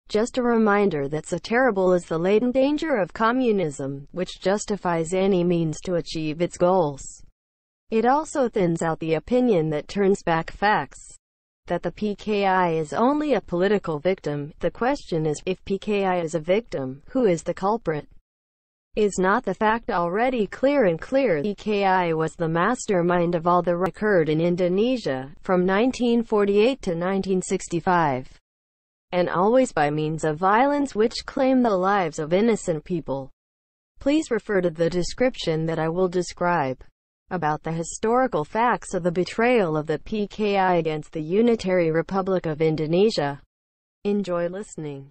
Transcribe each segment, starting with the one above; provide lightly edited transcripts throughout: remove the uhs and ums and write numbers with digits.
Just a reminder that so terrible is the latent danger of communism, which justifies any means to achieve its goals. It also thins out the opinion that turns back facts. That the PKI is only a political victim. The question is, if PKI is a victim, who is the culprit? Is not the fact already clear and clear? PKI was the mastermind of all that occurred in Indonesia, from 1948 to 1965. And always by means of violence which claimed the lives of innocent people. Please refer to the description that I will describe about the historical facts of the betrayal of the PKI against the Unitary Republic of Indonesia. Enjoy listening.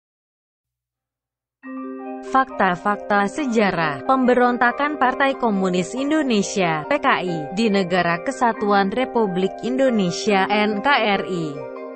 Fakta-fakta sejarah pemberontakan Partai Komunis Indonesia (PKI) di Negara Kesatuan Republik Indonesia (NKRI).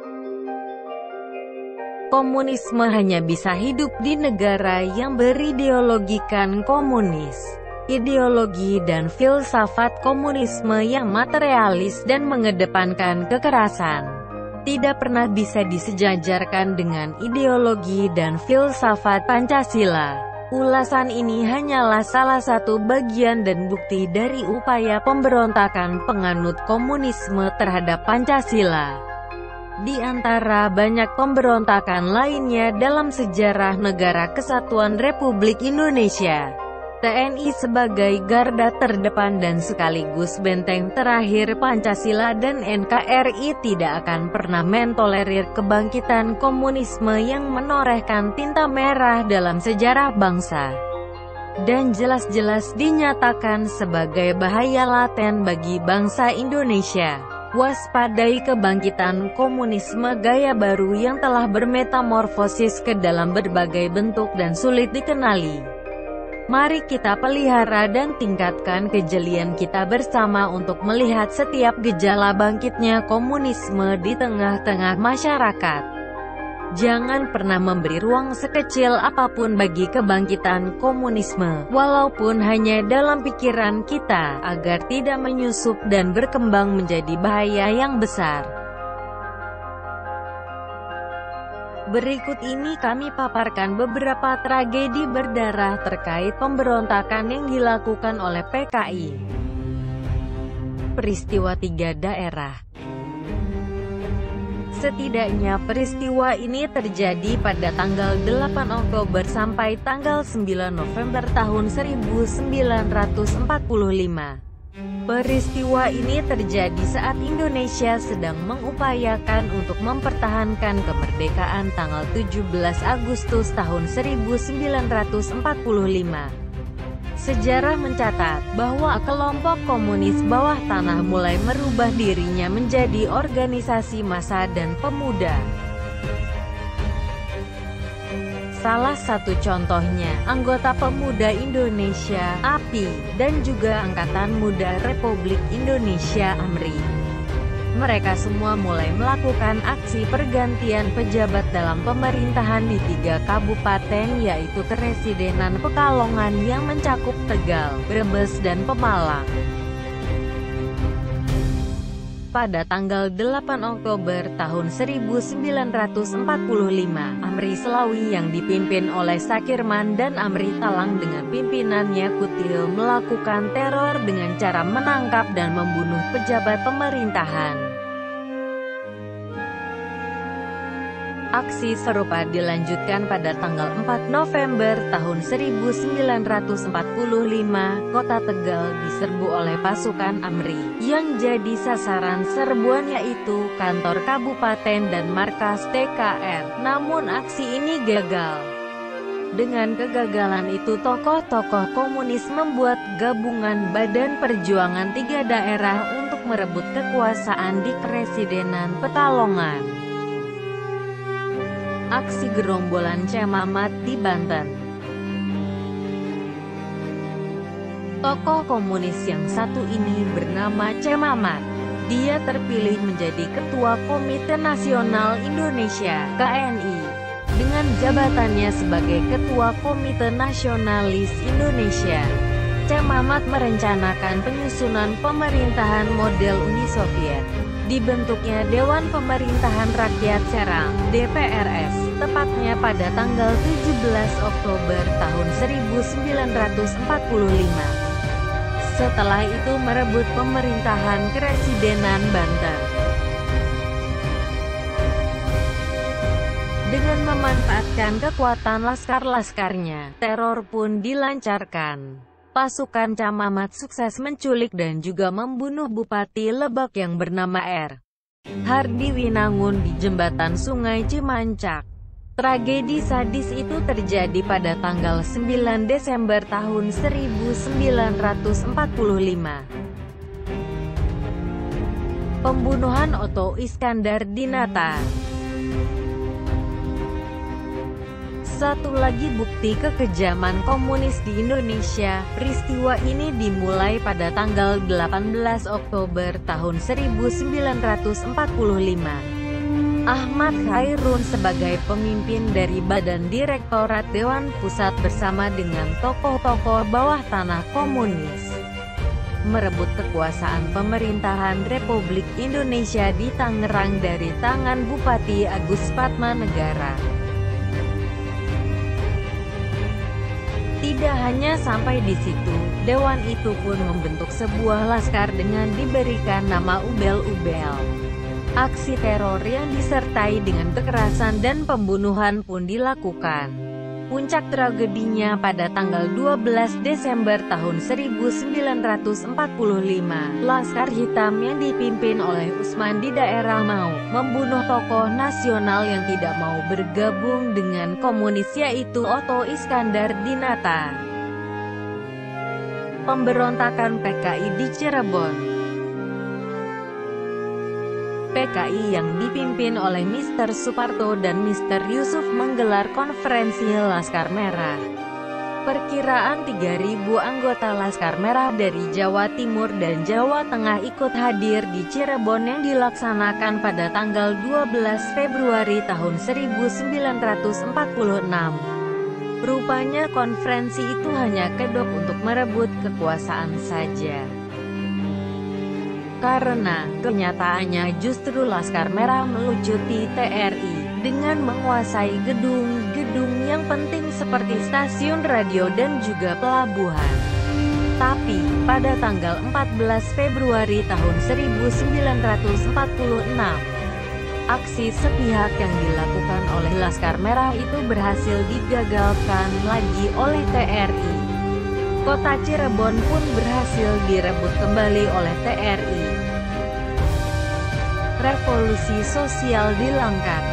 Komunisme hanya bisa hidup di negara yang berideologikan komunis. Ideologi dan filsafat komunisme yang materialis dan mengedepankan kekerasan tidak pernah bisa disejajarkan dengan ideologi dan filsafat Pancasila. Ulasan ini hanyalah salah satu bagian dan bukti dari upaya pemberontakan penganut komunisme terhadap Pancasila. Di antara banyak pemberontakan lainnya dalam sejarah Negara Kesatuan Republik Indonesia, TNI sebagai garda terdepan dan sekaligus benteng terakhir Pancasila dan NKRI tidak akan pernah mentolerir kebangkitan komunisme yang menorehkan tinta merah dalam sejarah bangsa dan jelas-jelas dinyatakan sebagai bahaya laten bagi bangsa Indonesia. Waspadai kebangkitan komunisme gaya baru yang telah bermetamorfosis ke dalam berbagai bentuk dan sulit dikenali. Mari kita pelihara dan tingkatkan kejelian kita bersama untuk melihat setiap gejala bangkitnya komunisme di tengah-tengah masyarakat. Jangan pernah memberi ruang sekecil apapun bagi kebangkitan komunisme, walaupun hanya dalam pikiran kita, agar tidak menyusup dan berkembang menjadi bahaya yang besar. Berikut ini kami paparkan beberapa tragedi berdarah terkait pemberontakan yang dilakukan oleh PKI. Peristiwa 3 daerah. Setidaknya peristiwa ini terjadi pada tanggal 8 Oktober sampai tanggal 9 November tahun 1945. Peristiwa ini terjadi saat Indonesia sedang mengupayakan untuk mempertahankan kemerdekaan tanggal 17 Agustus tahun 1945. Sejarah mencatat bahwa kelompok komunis bawah tanah mulai merubah dirinya menjadi organisasi massa dan pemuda. Salah satu contohnya, anggota Pemuda Indonesia (API) dan juga Angkatan Muda Republik Indonesia (AMRI). Mereka semua mulai melakukan aksi pergantian pejabat dalam pemerintahan di 3 kabupaten yaitu Keresidenan Pekalongan yang mencakup Tegal, Brebes dan Pemalang. Pada tanggal 8 Oktober tahun 1945, AMRI Selawi yang dipimpin oleh Sakirman dan AMRI Talang dengan pimpinannya Kutil melakukan teror dengan cara menangkap dan membunuh pejabat pemerintahan. Aksi serupa dilanjutkan pada tanggal 4 November tahun 1945, kota Tegal diserbu oleh pasukan AMRI. Yang jadi sasaran serbuan yaitu kantor kabupaten dan markas TKR. Namun aksi ini gagal. Dengan kegagalan itu tokoh-tokoh komunis membuat gabungan Badan Perjuangan 3 Daerah untuk merebut kekuasaan di Keresidenan Pekalongan. Aksi gerombolan Cemamat di Banten. Tokoh komunis yang satu ini bernama Cemamat. Dia terpilih menjadi Ketua Komite Nasional Indonesia (KNI) dengan jabatannya sebagai Ketua Komite Nasionalis Indonesia. Cemamat merencanakan penyusunan pemerintahan model Uni Soviet. Dibentuknya Dewan Pemerintahan Rakyat Serang (DPRS) tepatnya pada tanggal 17 Oktober tahun 1945. Setelah itu merebut pemerintahan Keresidenan Banten. Dengan memanfaatkan kekuatan laskar-laskarnya, teror pun dilancarkan. Pasukan Camamat sukses menculik dan juga membunuh Bupati Lebak yang bernama R. Hardi Winangun di jembatan Sungai Cimancak. Tragedi sadis itu terjadi pada tanggal 9 Desember tahun 1945. Pembunuhan Otto Iskandar Dinata. Satu lagi bukti kekejaman komunis di Indonesia, peristiwa ini dimulai pada tanggal 18 Oktober tahun 1945. Ahmad Khairun sebagai pemimpin dari Badan Direktorat Dewan Pusat bersama dengan tokoh-tokoh bawah tanah komunis merebut kekuasaan pemerintahan Republik Indonesia di Tangerang dari tangan Bupati Agus Patmanegara. Tidak hanya sampai di situ, dewan itu pun membentuk sebuah laskar dengan diberikan nama Ubel-Ubel. Aksi teror yang disertai dengan kekerasan dan pembunuhan pun dilakukan. Puncak tragedinya pada tanggal 12 Desember tahun 1945, Laskar Hitam yang dipimpin oleh Usman di daerah Mau, membunuh tokoh nasional yang tidak mau bergabung dengan komunis yaitu Otto Iskandar Dinata. Pemberontakan PKI di Cirebon. PKI yang dipimpin oleh Mr. Suparto dan Mr. Yusuf menggelar konferensi Laskar Merah. Perkiraan 3.000 anggota Laskar Merah dari Jawa Timur dan Jawa Tengah ikut hadir di Cirebon yang dilaksanakan pada tanggal 12 Februari tahun 1946. Rupanya konferensi itu hanya kedok untuk merebut kekuasaan saja. Karena kenyataannya justru Laskar Merah melucuti TRI dengan menguasai gedung-gedung yang penting seperti stasiun radio dan juga pelabuhan. Tapi, pada tanggal 14 Februari tahun 1946, aksi sepihak yang dilakukan oleh Laskar Merah itu berhasil digagalkan lagi oleh TRI. Kota Cirebon pun berhasil direbut kembali oleh TRI. Revolusi sosial dilangkat.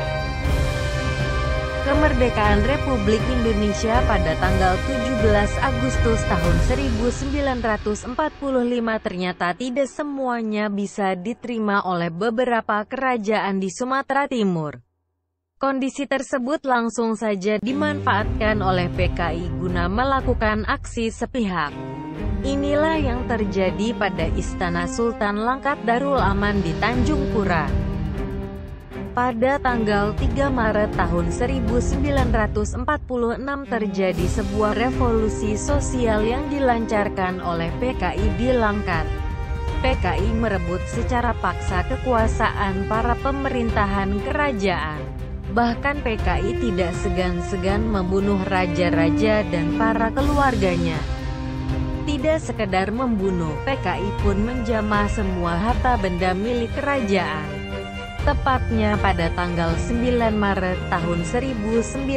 Kemerdekaan Republik Indonesia pada tanggal 17 Agustus tahun 1945 ternyata tidak semuanya bisa diterima oleh beberapa kerajaan di Sumatera Timur. Kondisi tersebut langsung saja dimanfaatkan oleh PKI guna melakukan aksi sepihak. Inilah yang terjadi pada Istana Sultan Langkat Darul Aman di Tanjung Pura. Pada tanggal 3 Maret tahun 1946 terjadi sebuah revolusi sosial yang dilancarkan oleh PKI di Langkat. PKI merebut secara paksa kekuasaan para pemerintahan kerajaan. Bahkan PKI tidak segan-segan membunuh raja-raja dan para keluarganya. Tidak sekedar membunuh, PKI pun menjamah semua harta benda milik kerajaan. Tepatnya pada tanggal 9 Maret tahun 1946,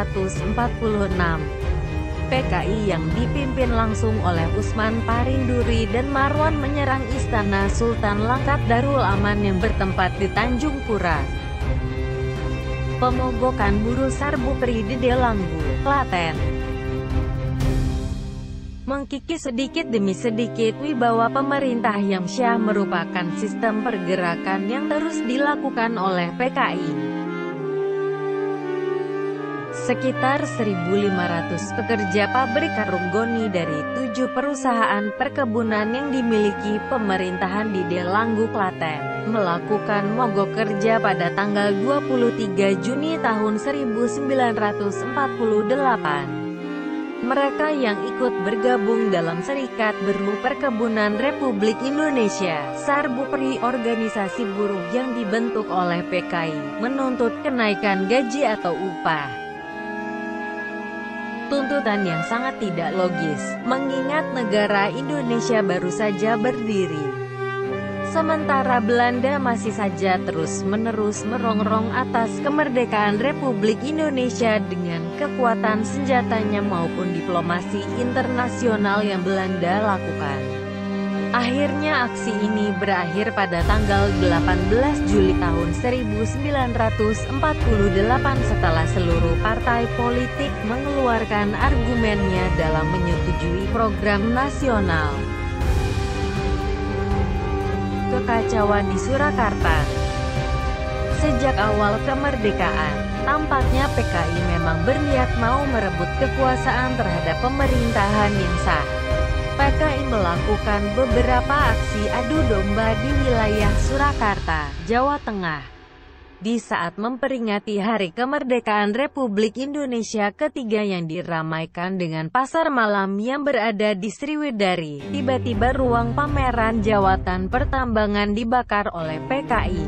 PKI yang dipimpin langsung oleh Usman Parinduri dan Marwan menyerang Istana Sultan Langkat Darul Aman yang bertempat di Tanjung Pura. Pemogokan buruh Sarbukri di Delanggu, Klaten. Mengkikis sedikit demi sedikit wibawa pemerintah yang syah merupakan sistem pergerakan yang terus dilakukan oleh PKI. Sekitar 1.500 pekerja pabrik karung goni dari 7 perusahaan perkebunan yang dimiliki pemerintahan di Delanggu, Klaten, melakukan mogok kerja pada tanggal 23 Juni tahun 1948. mereka yang ikut bergabung dalam Serikat Buruh Perkebunan Republik Indonesia, Sarbupri, organisasi buruh yang dibentuk oleh PKI, menuntut kenaikan gaji atau upah. Tuntutan yang sangat tidak logis, mengingat negara Indonesia baru saja berdiri. Sementara Belanda masih saja terus-menerus merongrong atas kemerdekaan Republik Indonesia dengan kekuatan senjatanya maupun diplomasi internasional yang Belanda lakukan. Akhirnya aksi ini berakhir pada tanggal 18 Juli tahun 1948 setelah seluruh partai politik mengeluarkan argumennya dalam menyetujui program nasional. Kekacauan di Surakarta. Sejak awal kemerdekaan, tampaknya PKI memang berniat mau merebut kekuasaan terhadap pemerintahan yang sah. PKI melakukan beberapa aksi adu domba di wilayah Surakarta, Jawa Tengah. Di saat memperingati Hari Kemerdekaan Republik Indonesia ketiga yang diramaikan dengan pasar malam yang berada di Sriwedari, tiba-tiba ruang pameran jawatan pertambangan dibakar oleh PKI.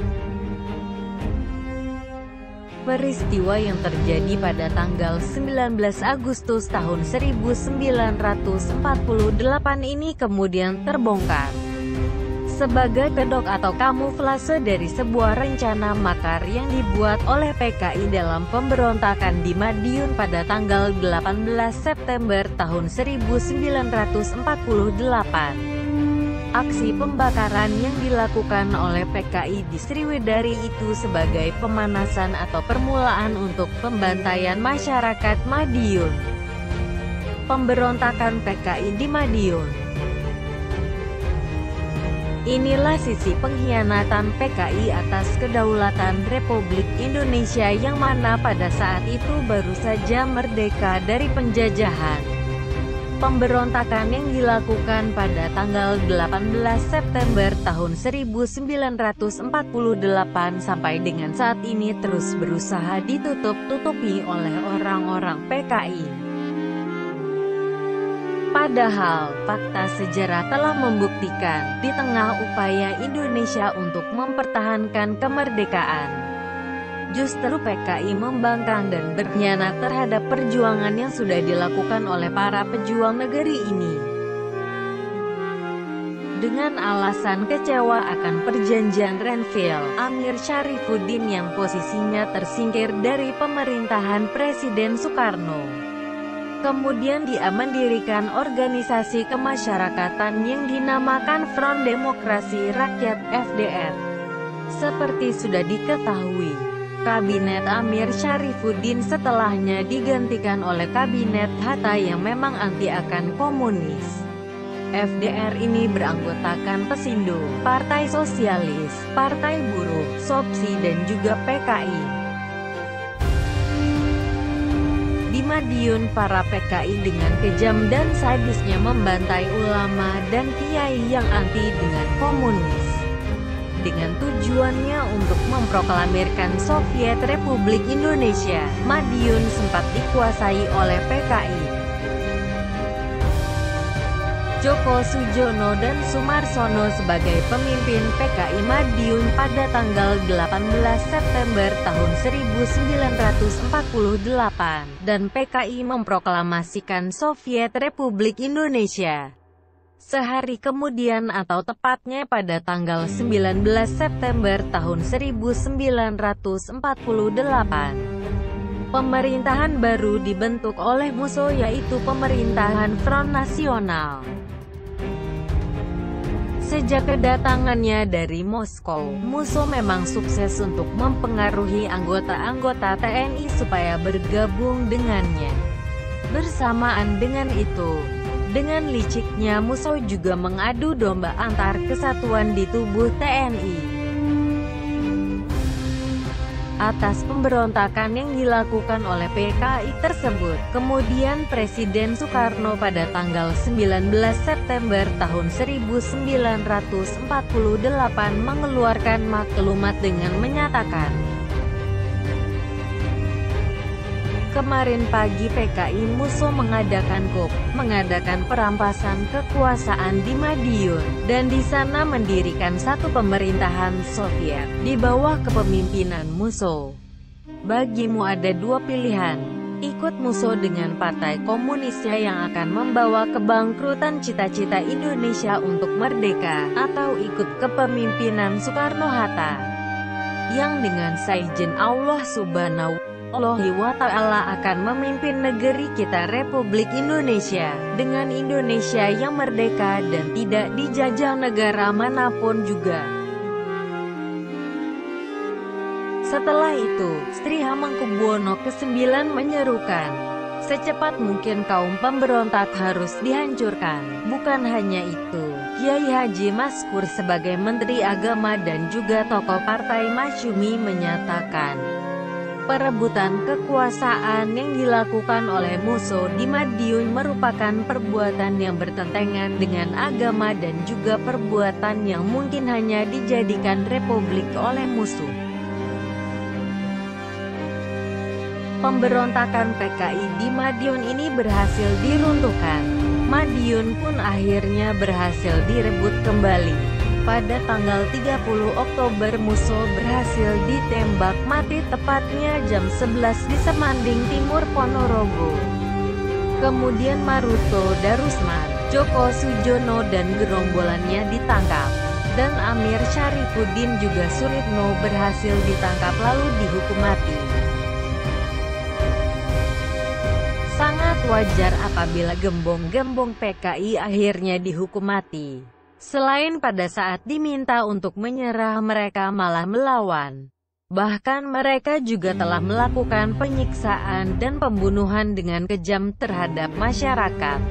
Peristiwa yang terjadi pada tanggal 19 Agustus tahun 1948 ini kemudian terbongkar sebagai kedok atau kamuflase dari sebuah rencana makar yang dibuat oleh PKI dalam pemberontakan di Madiun pada tanggal 18 September tahun 1948. Aksi pembakaran yang dilakukan oleh PKI di Sriwedari itu sebagai pemanasan atau permulaan untuk pembantaian masyarakat Madiun. Pemberontakan PKI di Madiun. Inilah sisi pengkhianatan PKI atas kedaulatan Republik Indonesia yang mana pada saat itu baru saja merdeka dari penjajahan. Pemberontakan yang dilakukan pada tanggal 18 September tahun 1948 sampai dengan saat ini terus berusaha ditutup-tutupi oleh orang-orang PKI. Padahal, fakta sejarah telah membuktikan, di tengah upaya Indonesia untuk mempertahankan kemerdekaan, justru PKI membangkang dan berkhianat terhadap perjuangan yang sudah dilakukan oleh para pejuang negeri ini. Dengan alasan kecewa akan perjanjian Renville, Amir Syarifuddin yang posisinya tersingkir dari pemerintahan Presiden Soekarno, kemudian dia mendirikan organisasi kemasyarakatan yang dinamakan Front Demokrasi Rakyat (FDR). Seperti sudah diketahui, Kabinet Amir Syarifuddin setelahnya digantikan oleh Kabinet Hatta yang memang anti akan komunis. FDR ini beranggotakan Pesindo, Partai Sosialis, Partai Buruh, SOPSI dan juga PKI. Di Madiun, para PKI dengan kejam dan sadisnya membantai ulama dan kiai yang anti dengan komunis. Dengan tujuannya untuk memproklamirkan Soviet Republik Indonesia, Madiun sempat dikuasai oleh PKI. Joko Sujono dan Sumarsono sebagai pemimpin PKI Madiun pada tanggal 18 September tahun 1948, dan PKI memproklamasikan Soviet Republik Indonesia. Sehari kemudian atau tepatnya pada tanggal 19 September tahun 1948, pemerintahan baru dibentuk oleh musuh yaitu pemerintahan Front Nasional. Sejak kedatangannya dari Moskow, musuh memang sukses untuk mempengaruhi anggota-anggota TNI supaya bergabung dengannya. Bersamaan dengan itu, dengan liciknya musuh juga mengadu domba antar kesatuan di tubuh TNI. Atas pemberontakan yang dilakukan oleh PKI tersebut, kemudian Presiden Soekarno pada tanggal 19 September tahun 1948 mengeluarkan maklumat dengan menyatakan, Kemarin pagi PKI Musso mengadakan perampasan kekuasaan di Madiun, dan di sana mendirikan satu pemerintahan Soviet, di bawah kepemimpinan Musso. Bagimu ada dua pilihan. Ikut Musso dengan partai komunisnya yang akan membawa kebangkrutan cita-cita Indonesia untuk merdeka, atau ikut kepemimpinan Soekarno-Hatta, yang dengan seizin Allah Subhanahu wa Ta'ala akan memimpin negeri kita Republik Indonesia, dengan Indonesia yang merdeka dan tidak dijajah negara manapun juga. Setelah itu, Sri Hamengkubuwono ke-9 menyerukan, secepat mungkin kaum pemberontak harus dihancurkan. Bukan hanya itu, Kiai Haji Maskur sebagai Menteri Agama dan juga tokoh Partai Masyumi menyatakan, perebutan kekuasaan yang dilakukan oleh Musso di Madiun merupakan perbuatan yang bertentangan dengan agama dan juga perbuatan yang mungkin hanya dijadikan republik oleh musuh. Pemberontakan PKI di Madiun ini berhasil diruntuhkan. Madiun pun akhirnya berhasil direbut kembali. Pada tanggal 30 Oktober Musso berhasil ditembak mati tepatnya jam 11 di Semanding Timur Ponorogo. Kemudian Maruto Darusman, Joko Sujono dan gerombolannya ditangkap. Dan Amir Syarifuddin juga Suritno berhasil ditangkap lalu dihukum mati. Sangat wajar apabila gembong-gembong PKI akhirnya dihukum mati. Selain pada saat diminta untuk menyerah mereka malah melawan. Bahkan mereka juga telah melakukan penyiksaan dan pembunuhan dengan kejam terhadap masyarakat.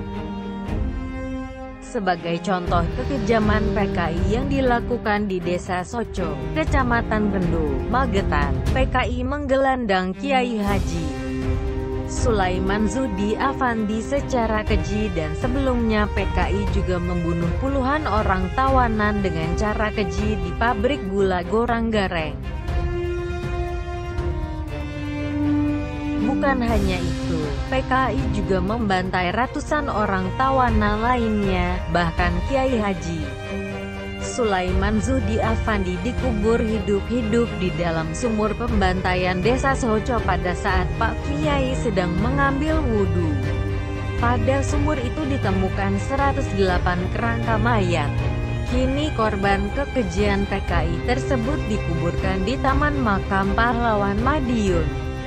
Sebagai contoh kekejaman PKI yang dilakukan di Desa Soco, Kecamatan Bendo, Magetan, PKI menggelandang Kiai Haji Sulaiman Zudi Afandi secara keji, dan sebelumnya PKI juga membunuh puluhan orang tawanan dengan cara keji di pabrik gula Gorang-Gareng. Bukan hanya itu, PKI juga membantai ratusan orang tawanan lainnya, bahkan Kiai Haji Sulaiman Zudi Afandi dikubur hidup-hidup di dalam sumur pembantaian Desa Soco pada saat Pak Kiai sedang mengambil wudhu. Pada sumur itu ditemukan 108 kerangka mayat. Kini korban kekejian PKI tersebut dikuburkan di Taman Makam Pahlawan Madiun.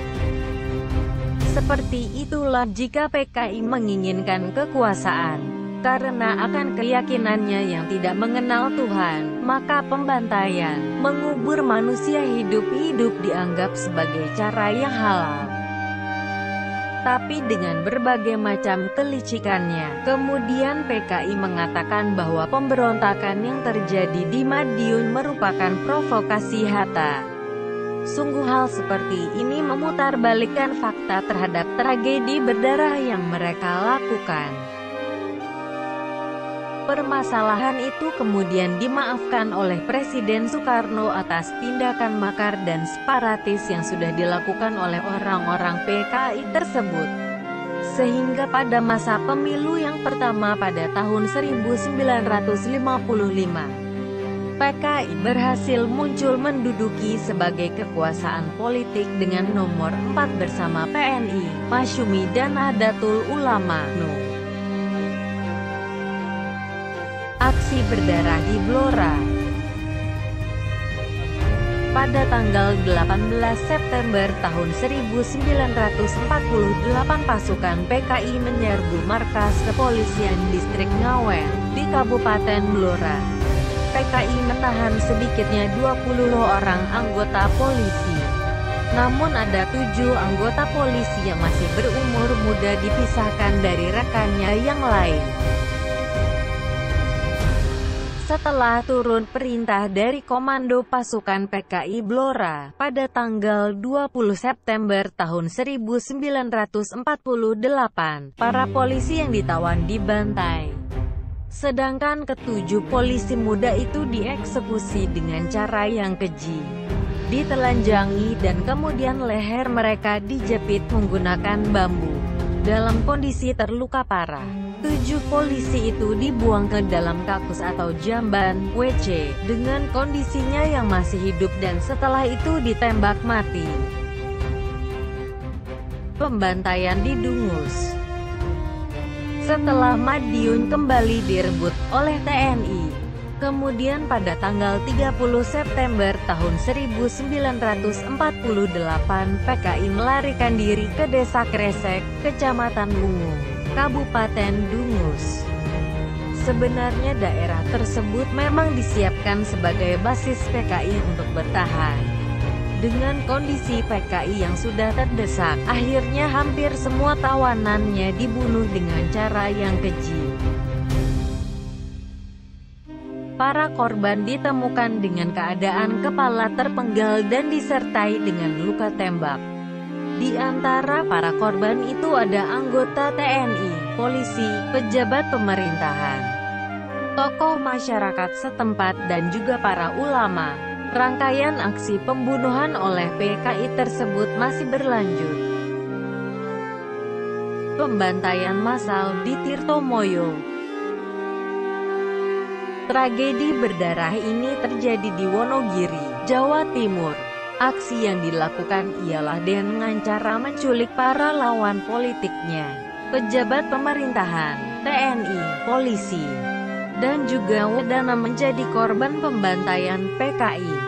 Seperti itulah jika PKI menginginkan kekuasaan. Karena akan keyakinannya yang tidak mengenal Tuhan, maka pembantaian, mengubur manusia hidup-hidup dianggap sebagai cara yang halal. Tapi dengan berbagai macam kelicikannya, kemudian PKI mengatakan bahwa pemberontakan yang terjadi di Madiun merupakan provokasi Hatta. Sungguh hal seperti ini memutarbalikkan fakta terhadap tragedi berdarah yang mereka lakukan. Permasalahan itu kemudian dimaafkan oleh Presiden Soekarno atas tindakan makar dan separatis yang sudah dilakukan oleh orang-orang PKI tersebut. Sehingga pada masa pemilu yang pertama pada tahun 1955, PKI berhasil muncul menduduki sebagai kekuasaan politik dengan nomor 4 bersama PNI, Masyumi dan Nahdlatul Ulama (NU). Aksi berdarah di Blora. Pada tanggal 18 September tahun 1948 pasukan PKI menyerbu markas kepolisian distrik Ngawen di Kabupaten Blora. PKI menahan sedikitnya 20 orang anggota polisi. Namun ada 7 anggota polisi yang masih berumur muda dipisahkan dari rekannya yang lain. Setelah turun perintah dari Komando Pasukan PKI Blora, pada tanggal 20 September tahun 1948, para polisi yang ditawan dibantai. Sedangkan ke-7 polisi muda itu dieksekusi dengan cara yang keji. ditelanjangi dan kemudian leher mereka dijepit menggunakan bambu. Dalam kondisi terluka parah, 7 polisi itu dibuang ke dalam kakus atau jamban (WC) dengan kondisinya yang masih hidup dan setelah itu ditembak mati. Pembantaian di Dungus. Setelah Madiun kembali direbut oleh TNI, kemudian pada tanggal 30 September tahun 1948 PKI melarikan diri ke Desa Kresek, Kecamatan Bungu, Kabupaten Dungus. Sebenarnya daerah tersebut memang disiapkan sebagai basis PKI untuk bertahan. Dengan kondisi PKI yang sudah terdesak, akhirnya hampir semua tawanannya dibunuh dengan cara yang keji. Para korban ditemukan dengan keadaan kepala terpenggal dan disertai dengan luka tembak. Di antara para korban itu ada anggota TNI, polisi, pejabat pemerintahan, tokoh masyarakat setempat dan juga para ulama. Rangkaian aksi pembunuhan oleh PKI tersebut masih berlanjut. Pembantaian massal di Tirtomoyo. Tragedi berdarah ini terjadi di Wonogiri, Jawa Timur. Aksi yang dilakukan ialah dengan cara menculik para lawan politiknya, pejabat pemerintahan, TNI, polisi, dan juga Wedana menjadi korban pembantaian PKI.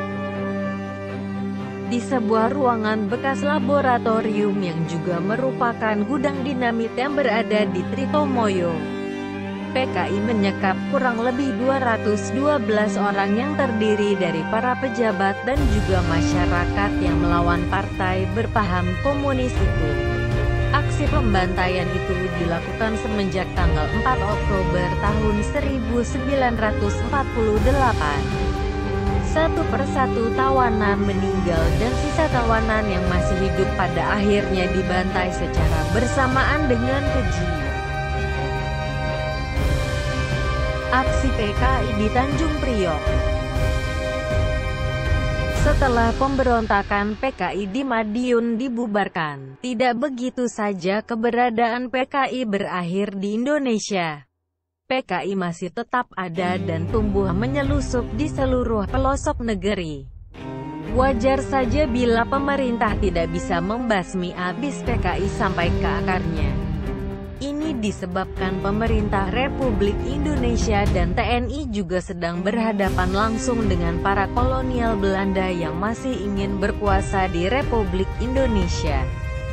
Di sebuah ruangan bekas laboratorium yang juga merupakan gudang dinamit yang berada di Tritomoyo, PKI menyekap kurang lebih 212 orang yang terdiri dari para pejabat dan juga masyarakat yang melawan partai berpaham komunis itu. Aksi pembantaian itu dilakukan semenjak tanggal 4 Oktober tahun 1948. Satu persatu tawanan meninggal dan sisa tawanan yang masih hidup pada akhirnya dibantai secara bersamaan dengan keji. Aksi PKI di Tanjung Priok. Setelah pemberontakan PKI di Madiun dibubarkan, tidak begitu saja keberadaan PKI berakhir di Indonesia. PKI masih tetap ada dan tumbuh menyelusup di seluruh pelosok negeri. Wajar saja bila pemerintah tidak bisa membasmi habis PKI sampai ke akarnya. Ini disebabkan pemerintah Republik Indonesia dan TNI juga sedang berhadapan langsung dengan para kolonial Belanda yang masih ingin berkuasa di Republik Indonesia.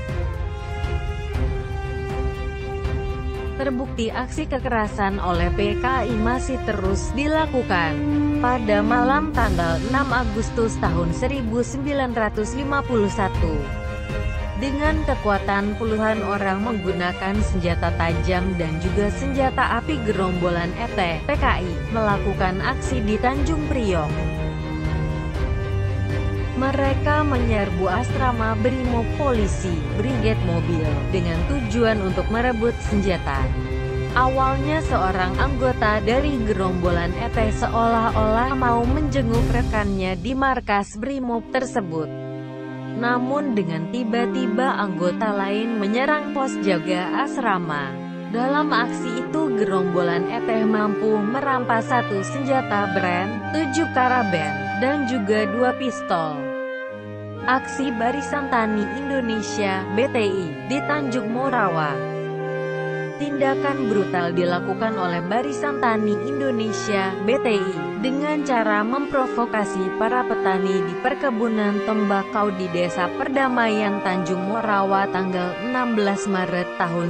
Terbukti aksi kekerasan oleh PKI masih terus dilakukan. Pada malam tanggal 6 Agustus tahun 1951, dengan kekuatan puluhan orang menggunakan senjata tajam dan juga senjata api gerombolan ET, PKI melakukan aksi di Tanjung Priok. Mereka menyerbu asrama Brimob polisi, brigade mobil, dengan tujuan untuk merebut senjata. Awalnya seorang anggota dari gerombolan ET seolah-olah mau menjenguk rekannya di markas Brimob tersebut. Namun dengan tiba-tiba anggota lain menyerang pos jaga asrama. Dalam aksi itu gerombolan ET mampu merampas 1 senjata brand, 7 karaben, dan juga 2 pistol. Aksi Barisan Tani Indonesia (BTI) di Tanjung Morawa. Tindakan brutal dilakukan oleh Barisan Tani Indonesia (BTI) dengan cara memprovokasi para petani di perkebunan tembakau di Desa Perdamaian Tanjung Morawa tanggal 16 Maret tahun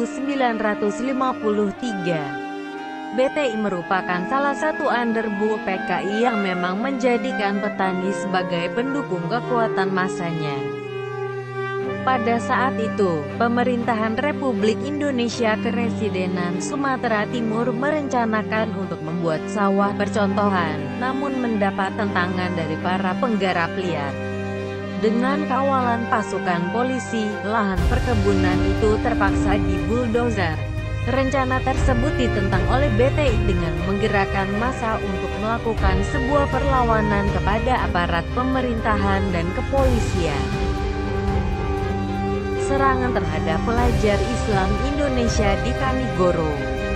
1953. BTI merupakan salah satu underbu PKI yang memang menjadikan petani sebagai pendukung kekuatan massanya. Pada saat itu, pemerintahan Republik Indonesia Keresidenan Sumatera Timur merencanakan untuk membuat sawah percontohan, namun mendapat tentangan dari para penggarap liar. Dengan kawalan pasukan polisi, lahan perkebunan itu terpaksa dibuldozer. Rencana tersebut ditentang oleh BTI dengan menggerakkan massa untuk melakukan sebuah perlawanan kepada aparat pemerintahan dan kepolisian. Serangan terhadap pelajar Islam Indonesia di Kanigoro.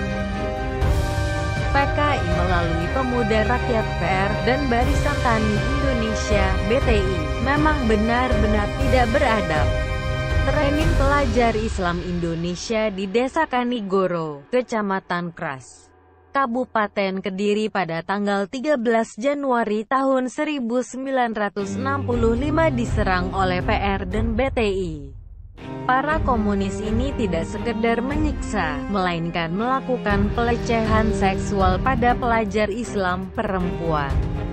PKI melalui Pemuda Rakyat PR dan Barisan Tani Indonesia (BTI) memang benar-benar tidak beradab. Training pelajar Islam Indonesia di Desa Kanigoro, Kecamatan Kras, Kabupaten Kediri pada tanggal 13 Januari tahun 1965 diserang oleh PR dan BTI. Para komunis ini tidak sekedar menyiksa, melainkan melakukan pelecehan seksual pada pelajar Islam perempuan.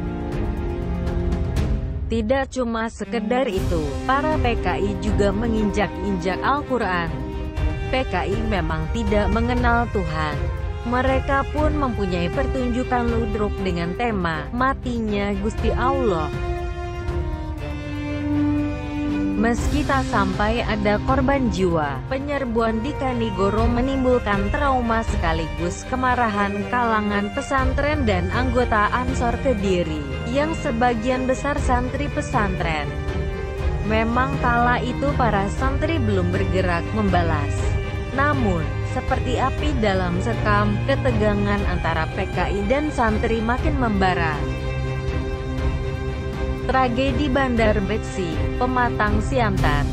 Tidak cuma sekedar itu, para PKI juga menginjak-injak Al-Quran. PKI memang tidak mengenal Tuhan. Mereka pun mempunyai pertunjukan ludruk dengan tema, matinya Gusti Allah. Meski tak sampai ada korban jiwa, penyerbuan di Kanigoro menimbulkan trauma sekaligus kemarahan kalangan pesantren dan anggota Ansor Kediri, yang sebagian besar santri pesantren. Memang kala itu para santri belum bergerak membalas. Namun, seperti api dalam sekam, ketegangan antara PKI dan santri makin membara. Tragedi Bandar Betsi, Pematang Siantar.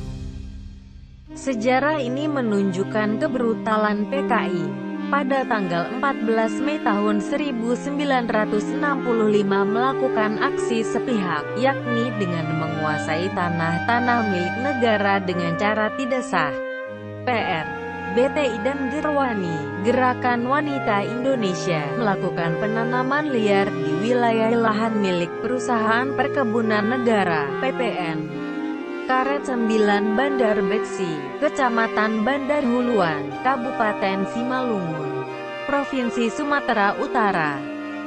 Sejarah ini menunjukkan kebrutalan PKI. Pada tanggal 14 Mei tahun 1965 melakukan aksi sepihak, yakni dengan menguasai tanah-tanah milik negara dengan cara tidak sah. PR, BTI dan Gerwani, Gerakan Wanita Indonesia, melakukan penanaman liar di wilayah lahan milik Perusahaan Perkebunan Negara, PPN. Karet 9 Bandar Betsi, Kecamatan Bandar Huluan, Kabupaten Simalungun, Provinsi Sumatera Utara.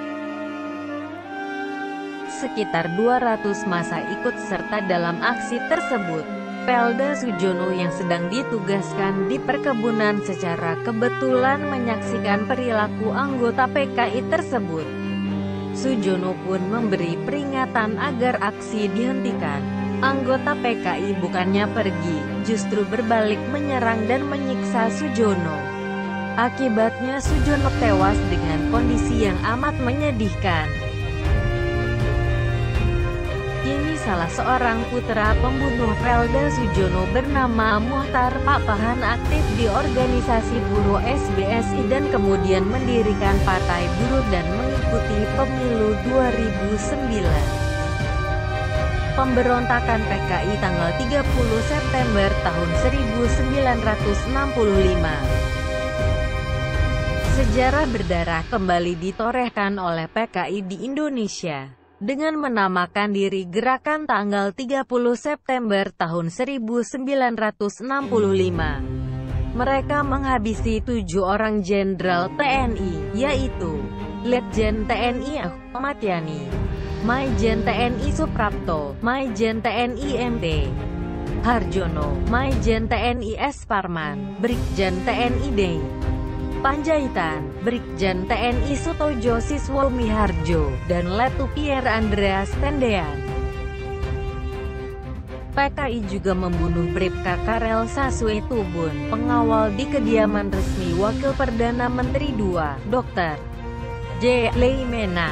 Sekitar 200 massa ikut serta dalam aksi tersebut. Pelda Sujono yang sedang ditugaskan di perkebunan secara kebetulan menyaksikan perilaku anggota PKI tersebut. Sujono pun memberi peringatan agar aksi dihentikan. Anggota PKI bukannya pergi, justru berbalik menyerang dan menyiksa Sujono. Akibatnya Sujono tewas dengan kondisi yang amat menyedihkan. Kini salah seorang putra pembunuh Pelda Sujono bernama Muhtar Papahan aktif di organisasi buruh SBSI dan kemudian mendirikan Partai Buruh dan mengikuti pemilu 2009. Pemberontakan PKI tanggal 30 September tahun 1965. Sejarah berdarah kembali ditorehkan oleh PKI di Indonesia dengan menamakan diri Gerakan tanggal 30 September tahun 1965. Mereka menghabisi 7 orang jenderal TNI, yaitu Letjen TNI Ahmad Yani, Maijen TNI Suprapto, Maijen TNI MT Harjono, Maijen TNI S. Parman, Brigjen TNI D. Panjaitan, Brigjen TNI Sutojo Siswomi Harjo, dan Letu Pierre Andreas Tendean. PKI juga membunuh Bribka Karel Saswe Tubun, pengawal di kediaman resmi Wakil Perdana Menteri II, Dr. J. Leimena.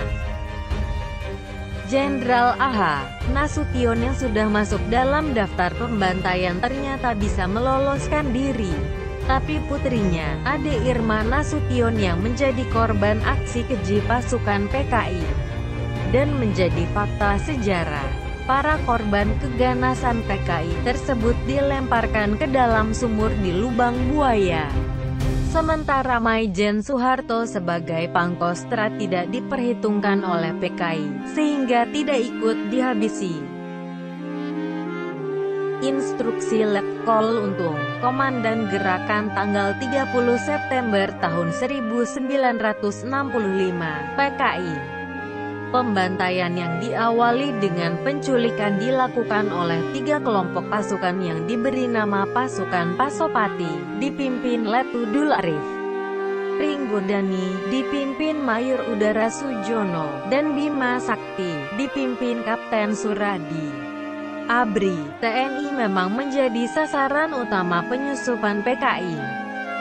Jenderal A.H. Nasution yang sudah masuk dalam daftar pembantaian ternyata bisa meloloskan diri. Tapi putrinya, Ade Irma Nasution yang menjadi korban aksi keji pasukan PKI. Dan menjadi fakta sejarah, para korban keganasan PKI tersebut dilemparkan ke dalam sumur di lubang buaya. Sementara Maijen Soeharto sebagai Pangkostrat tidak diperhitungkan oleh PKI, sehingga tidak ikut dihabisi. Instruksi Letkol Untung, Komandan Gerakan tanggal 30 September tahun 1965, PKI. Pembantaian yang diawali dengan penculikan dilakukan oleh 3 kelompok pasukan yang diberi nama Pasukan Pasopati, dipimpin Letudul Arif Pringgodani, dipimpin Mayor Udara Sujono, dan Bima Sakti, dipimpin Kapten Suradi. ABRI, TNI memang menjadi sasaran utama penyusupan PKI.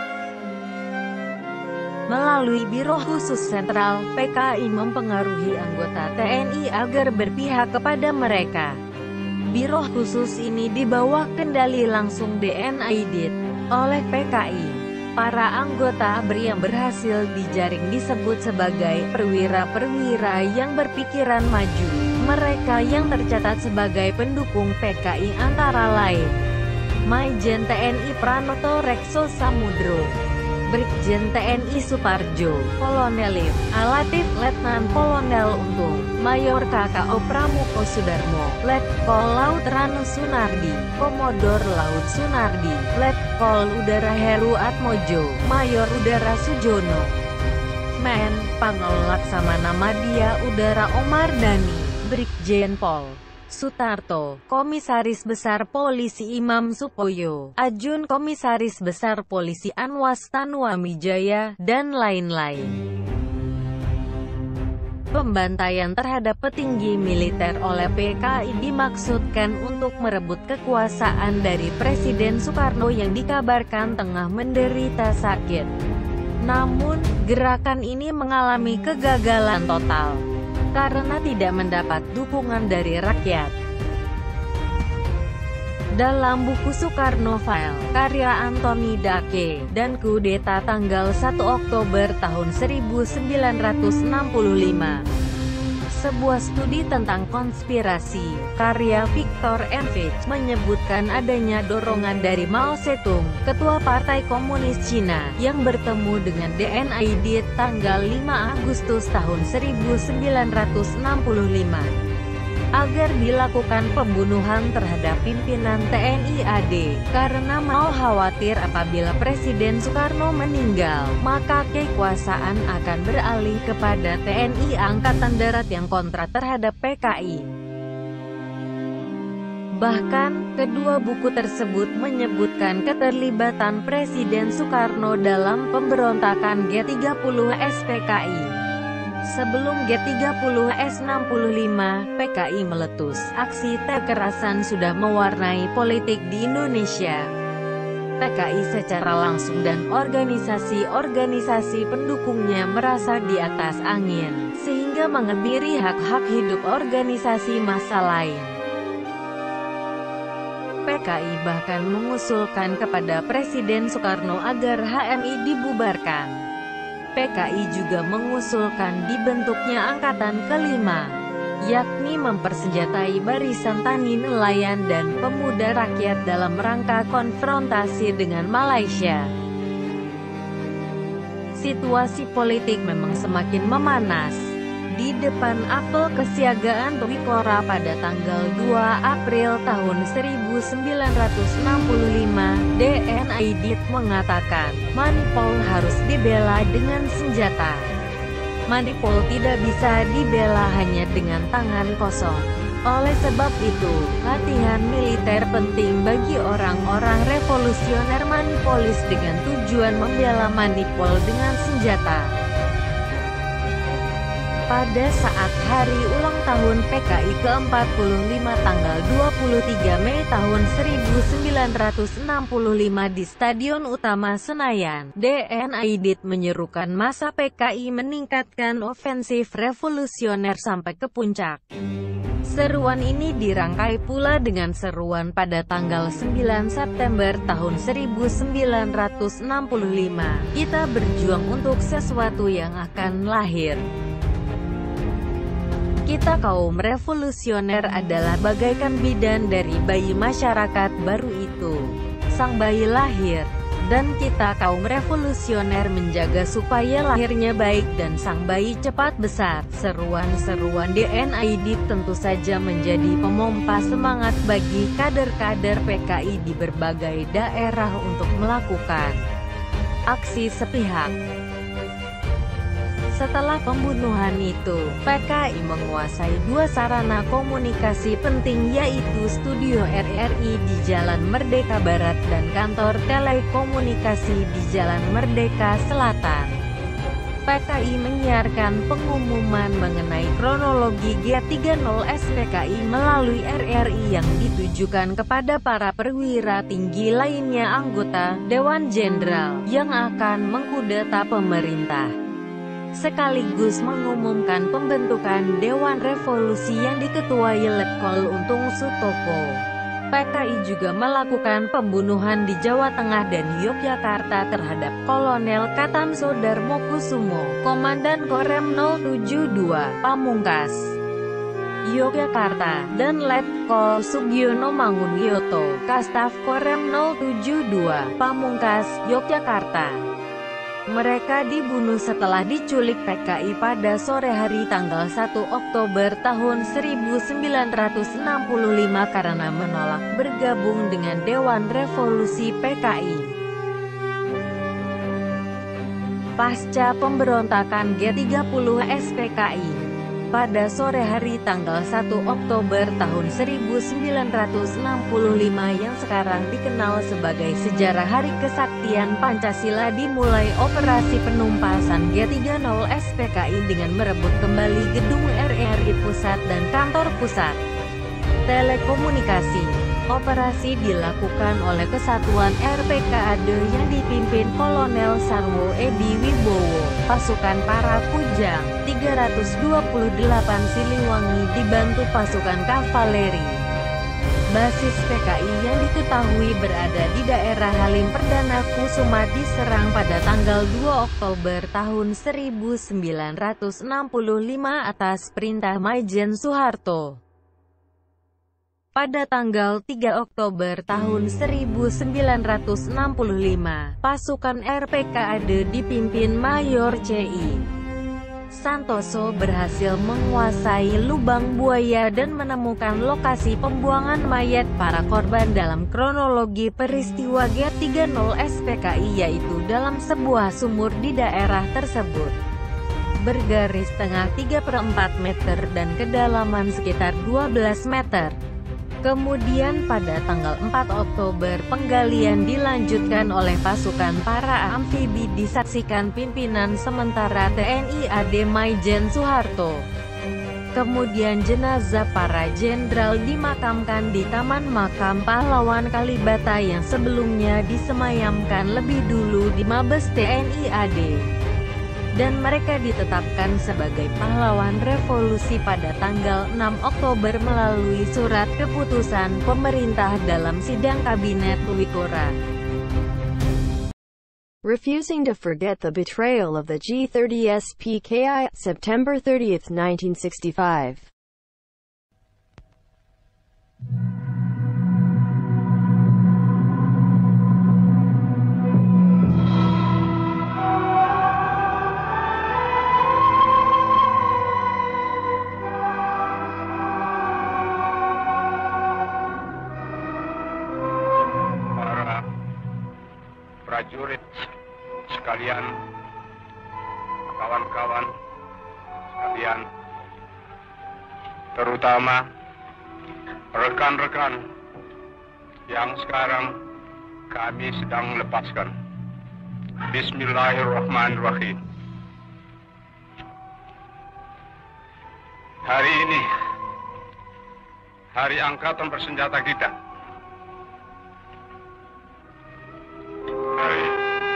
Melalui Biro Khusus Sentral, PKI mempengaruhi anggota TNI agar berpihak kepada mereka. Biro khusus ini di bawah kendali langsung DNAID oleh PKI. Para anggota ABRI yang berhasil dijaring disebut sebagai perwira-perwira yang berpikiran maju. Mereka yang tercatat sebagai pendukung PKI antara lain Maijen TNI Pranoto Rekso Samudro, Brigjen TNI Suparjo, Kolonel Alatif Letnan Kolonel Untung, Mayor KKO Pramuko Sudarmo, Letkol Laut Ranu Sunardi, Komodor Laut Sunardi, Letkol Udara Heru Atmojo, Mayor Udara Sujono, Men Pangol Laksamana Madya Udara Omar Dhani, Brigjen Pol Sutarto, Komisaris Besar Polisi Imam Supoyo, Ajun Komisaris Besar Polisi Anwas Tanuamijaya, dan lain-lain. Pembantaian terhadap petinggi militer oleh PKI dimaksudkan untuk merebut kekuasaan dari Presiden Soekarno yang dikabarkan tengah menderita sakit. Namun, gerakan ini mengalami kegagalan total karena tidak mendapat dukungan dari rakyat. Dalam buku Soekarno File, karya Anthony Dake, dan kudeta tanggal 1 Oktober tahun 1965. Sebuah studi tentang konspirasi, karya Victor Enrich, menyebutkan adanya dorongan dari Mao Zedong, ketua Partai Komunis Cina, yang bertemu dengan DNAID tanggal 5 Agustus tahun 1965. Agar dilakukan pembunuhan terhadap pimpinan TNI AD, karena Mao khawatir apabila Presiden Soekarno meninggal, maka kekuasaan akan beralih kepada TNI Angkatan Darat yang kontra terhadap PKI. Bahkan, kedua buku tersebut menyebutkan keterlibatan Presiden Soekarno dalam pemberontakan G30 SPKI. Sebelum G30 S65, PKI meletus. Aksi kekerasan sudah mewarnai politik di Indonesia. PKI secara langsung dan organisasi-organisasi pendukungnya merasa di atas angin, sehingga mengebiri hak-hak hidup organisasi massa lain. PKI bahkan mengusulkan kepada Presiden Soekarno agar HMI dibubarkan. PKI juga mengusulkan dibentuknya Angkatan Kelima, yakni mempersenjatai barisan tani nelayan dan pemuda rakyat dalam rangka konfrontasi dengan Malaysia. Situasi politik memang semakin memanas. Di depan apel kesiagaan Tolikora pada tanggal 2 April tahun 1965, DNAID mengatakan, Manipul harus dibela dengan senjata. Manipul tidak bisa dibela hanya dengan tangan kosong. Oleh sebab itu, latihan militer penting bagi orang-orang revolusioner Manipolis dengan tujuan membela Manipul dengan senjata. Pada saat hari ulang tahun PKI ke-45 tanggal 23 Mei tahun 1965 di Stadion Utama Senayan, DNAID menyerukan massa PKI meningkatkan ofensif revolusioner sampai ke puncak. Seruan ini dirangkai pula dengan seruan pada tanggal 9 September tahun 1965, kita berjuang untuk sesuatu yang akan lahir. Kita kaum revolusioner adalah bagaikan bidan dari bayi masyarakat baru itu. Sang bayi lahir, dan kita kaum revolusioner menjaga supaya lahirnya baik dan sang bayi cepat besar. Seruan-seruan DNAID tentu saja menjadi pemompa semangat bagi kader-kader PKI di berbagai daerah untuk melakukan aksi sepihak. Setelah pembunuhan itu, PKI menguasai dua sarana komunikasi penting yaitu Studio RRI di Jalan Merdeka Barat dan kantor telekomunikasi di Jalan Merdeka Selatan. PKI menyiarkan pengumuman mengenai kronologi G30 SPKI melalui RRI yang ditujukan kepada para perwira tinggi lainnya anggota Dewan Jenderal yang akan mengkudeta pemerintah, sekaligus mengumumkan pembentukan Dewan Revolusi yang diketuai Letkol Untung Sutopo. PKI juga melakukan pembunuhan di Jawa Tengah dan Yogyakarta terhadap Kolonel Katamso Darmokusumo, Komandan Korem 072, Pamungkas, Yogyakarta, dan Letkol Sugiono Mangunioto, Kastaf Korem 072, Pamungkas, Yogyakarta. Mereka dibunuh setelah diculik PKI pada sore hari tanggal 1 Oktober tahun 1965 karena menolak bergabung dengan Dewan Revolusi PKI. Pasca pemberontakan G30 SPKI, pada sore hari tanggal 1 Oktober tahun 1965 yang sekarang dikenal sebagai Sejarah Hari Kesaktian Pancasila, dimulai operasi penumpasan G30 SPKI dengan merebut kembali gedung RRI Pusat dan kantor pusat telekomunikasi. Operasi dilakukan oleh Kesatuan RPKAD yang dipimpin Kolonel Sarwo Edi Wibowo, pasukan para Kujang 328 Siliwangi dibantu pasukan kavaleri. Basis PKI yang diketahui berada di daerah Halim Perdana Kusuma diserang pada tanggal 2 Oktober tahun 1965 atas perintah Maijen Soeharto. Pada tanggal 3 Oktober tahun 1965, pasukan RPKAD dipimpin Mayor C.I. Santoso berhasil menguasai Lubang Buaya dan menemukan lokasi pembuangan mayat para korban dalam kronologi peristiwa G30 SPKI, yaitu dalam sebuah sumur di daerah tersebut, bergaris tengah 3/4 meter dan kedalaman sekitar 12 meter. Kemudian pada tanggal 4 Oktober penggalian dilanjutkan oleh pasukan para amfibi disaksikan pimpinan sementara TNI AD Maijen Soeharto. Kemudian jenazah para jenderal dimakamkan di Taman Makam Pahlawan Kalibata yang sebelumnya disemayamkan lebih dulu di Mabes TNI AD. Dan mereka ditetapkan sebagai pahlawan revolusi pada tanggal 6 Oktober melalui surat keputusan pemerintah dalam sidang kabinet Wikora. Refusing to forget the betrayal of the G30 SPKI, September 30, 1965. Prajurit sekalian, kawan-kawan sekalian, terutama rekan-rekan yang sekarang kami sedang lepaskan. Bismillahirrahmanirrahim. Hari ini, hari Angkatan Bersenjata kita. Hari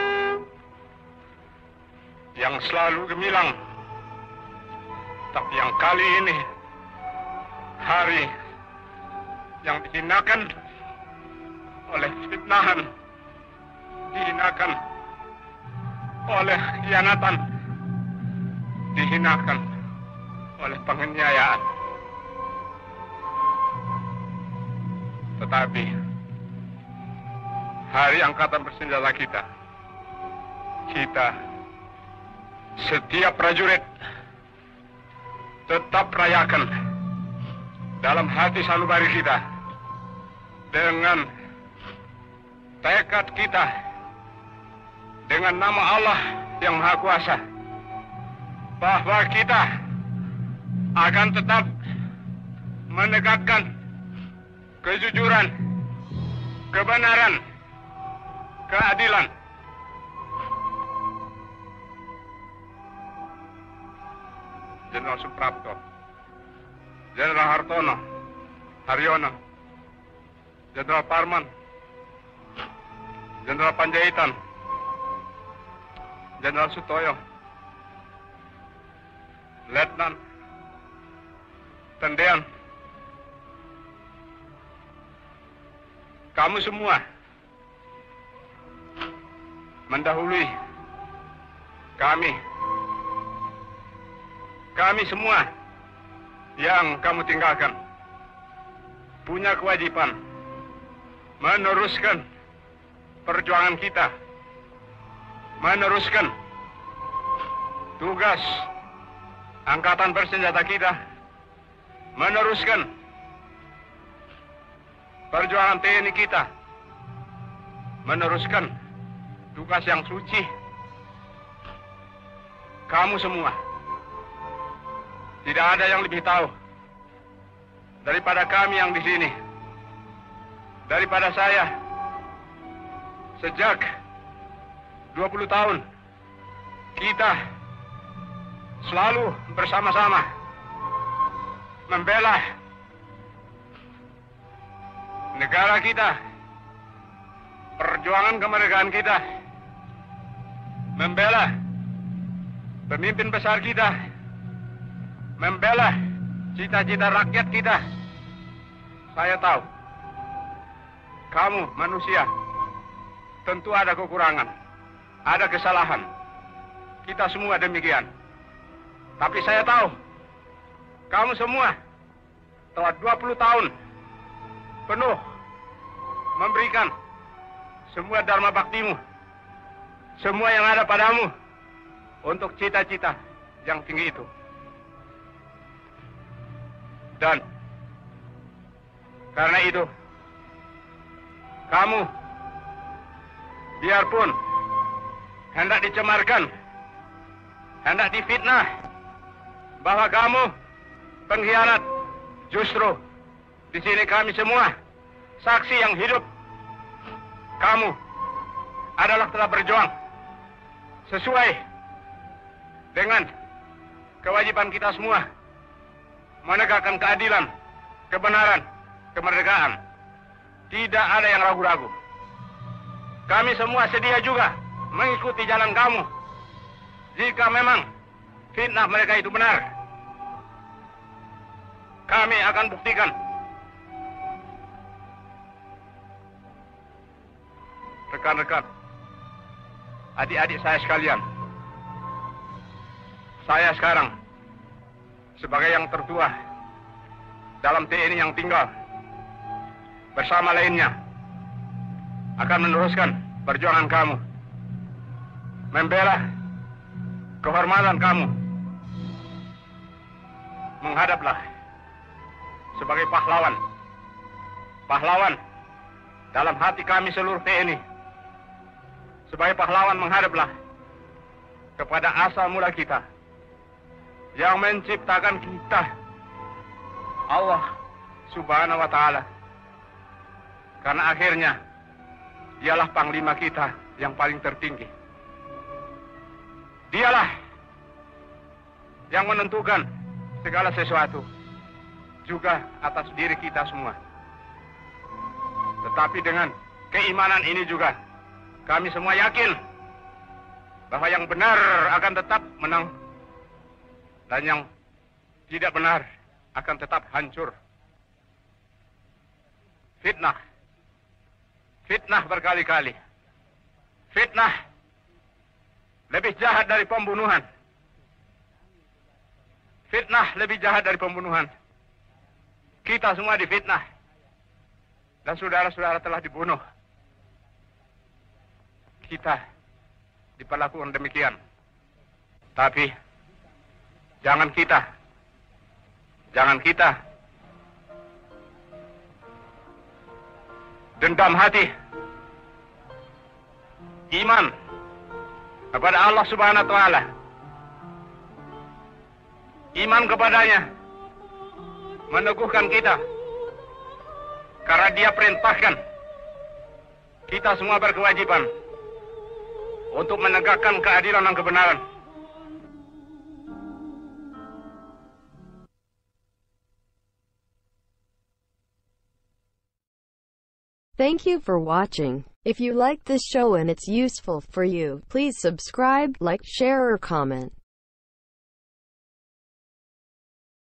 yang selalu gemilang, tapi yang kali ini hari yang dihinakan oleh fitnahan, dihinakan oleh khianatan, dihinakan oleh penganiayaan. Tetapi hari Angkatan Bersenjata kita, setiap prajurit tetap rayakan dalam hati sanubari kita dengan tekad kita, dengan nama Allah yang Maha Kuasa, bahwa kita akan tetap menegakkan kejujuran, kebenaran, keadilan. Jenderal Suprapto, Jenderal Hartono, Haryono, Jenderal Parman, Jenderal Panjaitan, Jenderal Sutoyo, Letnan Tendean, kamu semua mendahului kami. Kami semua yang kamu tinggalkan punya kewajiban meneruskan perjuangan kita, meneruskan tugas angkatan bersenjata kita, meneruskan perjuangan TNI kita, meneruskan tugas yang suci. Kamu semua, tidak ada yang lebih tahu daripada kami yang di sini, daripada saya. Sejak 20 tahun kita selalu bersama-sama membela negara kita, perjuangan kemerdekaan kita, membela pemimpin besar kita, membela cita-cita rakyat kita. Saya tahu kamu manusia tentu ada kekurangan, ada kesalahan. Kita semua demikian. Tapi saya tahu kamu semua telah 20 tahun penuh memberikan semua dharma baktimu, semua yang ada padamu untuk cita-cita yang tinggi itu. Dan karena itu, kamu biarpun hendak dicemarkan, hendak difitnah bahwa kamu pengkhianat, justru di sini kami semua saksi yang hidup. Kamu adalah telah berjuang sesuai dengan kewajiban kita semua, menegakkan keadilan, kebenaran, kemerdekaan. Tidak ada yang ragu-ragu. Kami semua sedia juga mengikuti jalan kamu. Jika memang fitnah mereka itu benar, kami akan buktikan. Rekan-rekan, adik-adik saya sekalian, saya sekarang sebagai yang tertua dalam TNI yang tinggal bersama lainnya akan meneruskan perjuangan kamu, membela kehormatan kamu. Menghadaplah sebagai pahlawan, pahlawan dalam hati kami seluruh TNI. Sebagai pahlawan menghadaplah kepada asal mula kita yang menciptakan kita, Allah Subhanahu wa Ta'ala. Karena akhirnya dialah panglima kita yang paling tertinggi. Dialah yang menentukan segala sesuatu, juga atas diri kita semua. Tetapi dengan keimanan ini juga kami semua yakin bahwa yang benar akan tetap menang dan yang tidak benar akan tetap hancur. Fitnah, fitnah berkali-kali. Fitnah lebih jahat dari pembunuhan. Fitnah lebih jahat dari pembunuhan. Kita semua difitnah dan saudara-saudara telah dibunuh. Kita diperlakukan demikian. Tapi jangan kita dendam hati. Iman kepada Allah Subhanahu wa Ta'ala Iman kepadanya meneguhkan kita, karena Dia perintahkan kita semua berkewajiban untuk menegakkan keadilan dan kebenaran. Thank you for watching. If you like this show and it's useful for you, please subscribe, like, share or comment.